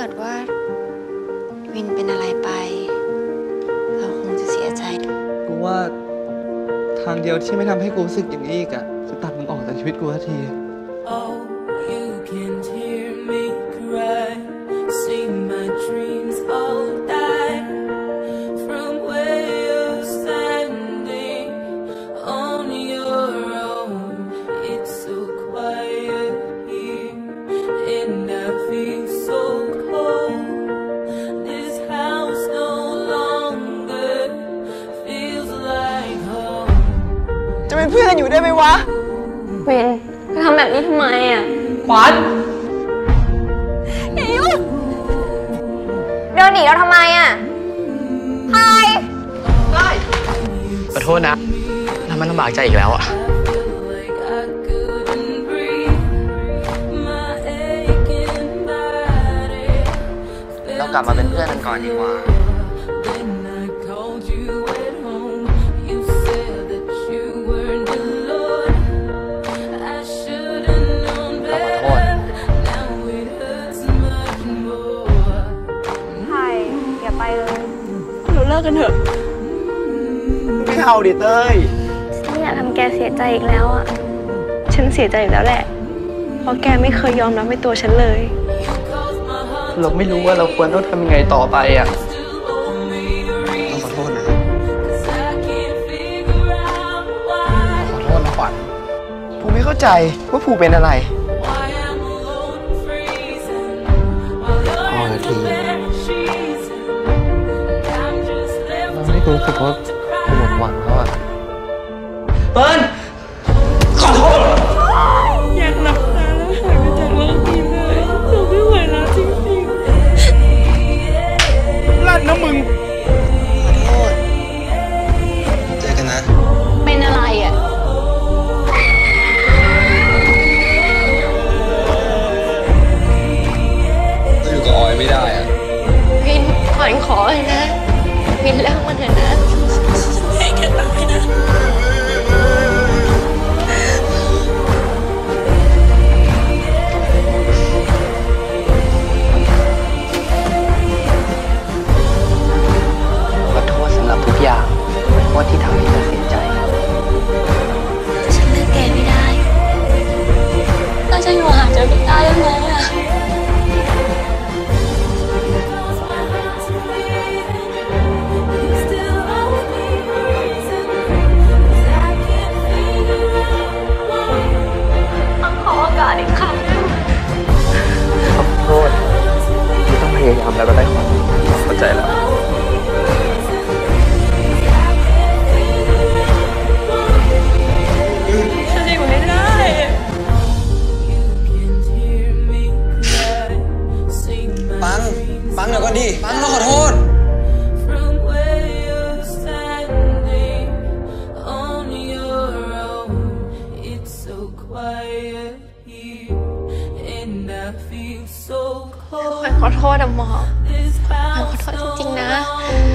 กิดว่าวินเป็นอะไรไปเราคงจะเสียใจกูว่าทางเดียวที่ไม่ทำให้กูรู้สึกอย่างนี้อีกอะคือตัดมึงออกจากชีวิตกูทันทีจะเป็นเพื่อนกันอยู่ได้ไหมวะเวนจะทำแบบนี้ทำไมอ่ะขวัญอิวเดินหนีเราทำไมอ่ะไฮได้ขอโทษนะทำให้ลำบากใจอีกแล้วอ่ะเรากลับมาเป็นเพื่อนกันก่อนดีกว่าเราเลิกกันเถอะไม่เอาดิเต้ยฉันอยากทำแกเสียใจอีกแล้วอ่ะฉันเสียใจอีกแล้วแหละเพราะแกไม่เคยยอมรับในตัวฉันเลยเราไม่รู้ว่าเราควรต้องทำยังไงต่อไปอ่ะต้องขอโทษนะขอโทษนะขวัญภูไม่เข้าใจว่าภูเป็นอะไรพอทีเราไม่รู้สึกว่ากูหมดหวังแล้วอ่ะเปิ้ลขอโทษอยากหลับตาแล้วหายไปจากโลกนี้เลยเราไม่ไหวแล้วจริงๆลั่นนะมึงขอโทษเจอกันนะเป็นอะไรอ่ะอยู่กับออยไม่ได้อ่ะวินขวัญขอเลยนะวินเลิกมันเถอะนะให้แกตายนะขอโทษสำหรับทุกอย่างขอโทษที่ทำให้เธอเสียใจฉันเลือกแกไม่ได้เราจะอยู่ห่างจากพี่ได้ยังไงอ่ะขอโอกาสอีกครั้งขอโทษไม่ต้องพยายามแล้วก็ได้ความเข้าใจแล้วฉันจะอยู่ให้ได้ปังเดี๋ยวก่อนดิปังเราขอโทษขวัญขอโทษนะหมอขวัญขอโทษจริงๆนะ